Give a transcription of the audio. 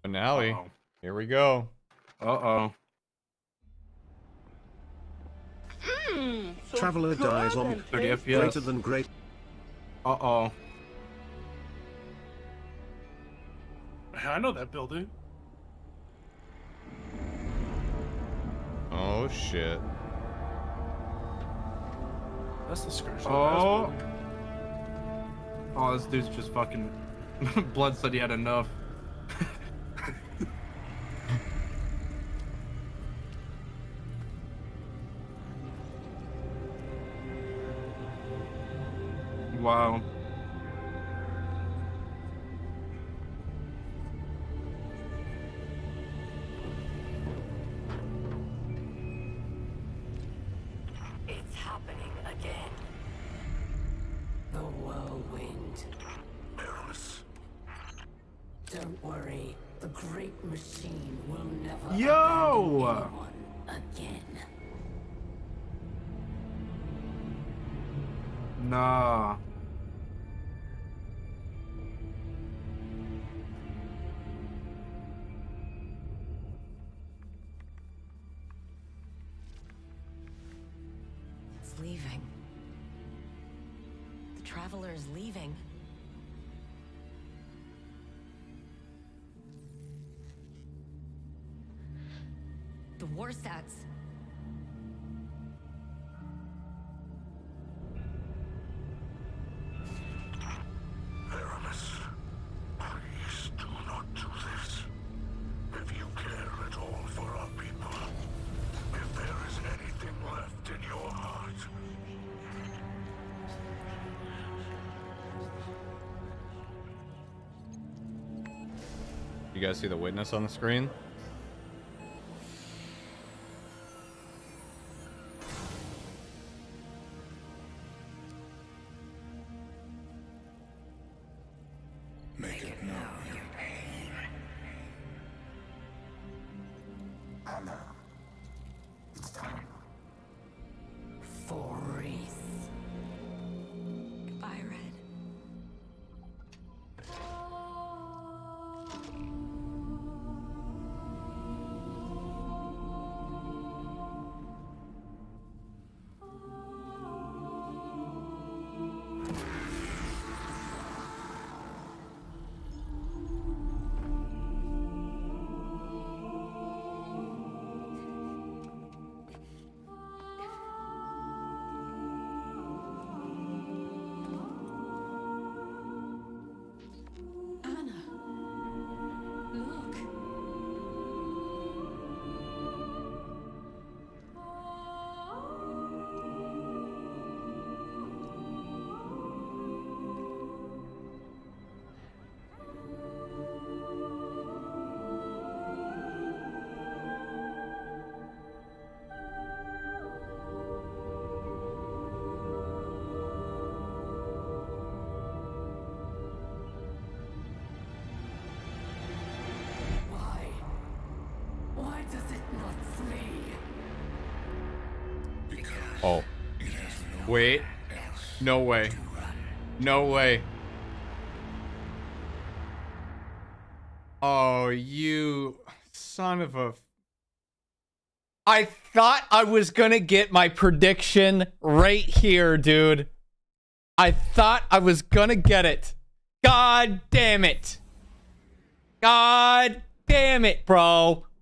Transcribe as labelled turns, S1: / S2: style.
S1: Finale.
S2: Uh-oh.
S1: Here we go.
S2: Uh-oh.
S3: So
S4: Traveler
S3: good
S4: dies on
S3: and
S2: 30
S3: tasty.
S2: FPS.
S4: greater than great.
S2: Uh-oh. I know that building.
S1: Oh shit.
S2: That's the Scourge. Oh. Oh, this dude's just fucking... Blood said he had enough. Wow.
S5: It's happening again. The whirlwind. Don't worry, the great machine will never
S2: Yo!
S5: abandon anyone again.
S2: Nah.
S5: It's leaving. The traveler is leaving. The Warsats.
S6: Aramis, please do not do this. If you care at all for our people, if there is anything left in your heart.
S1: You guys see the witness on the screen?
S6: Make it known your pain. Anna, it's time.
S5: For Reese. Goodbye, Red. Anna, look. Why? Why does it not flee?
S1: Oh. Wait. No way. No way. Oh, you son of a... I thought I was gonna get my prediction right here, dude. I thought I was gonna get it. God damn it. God damn it, bro.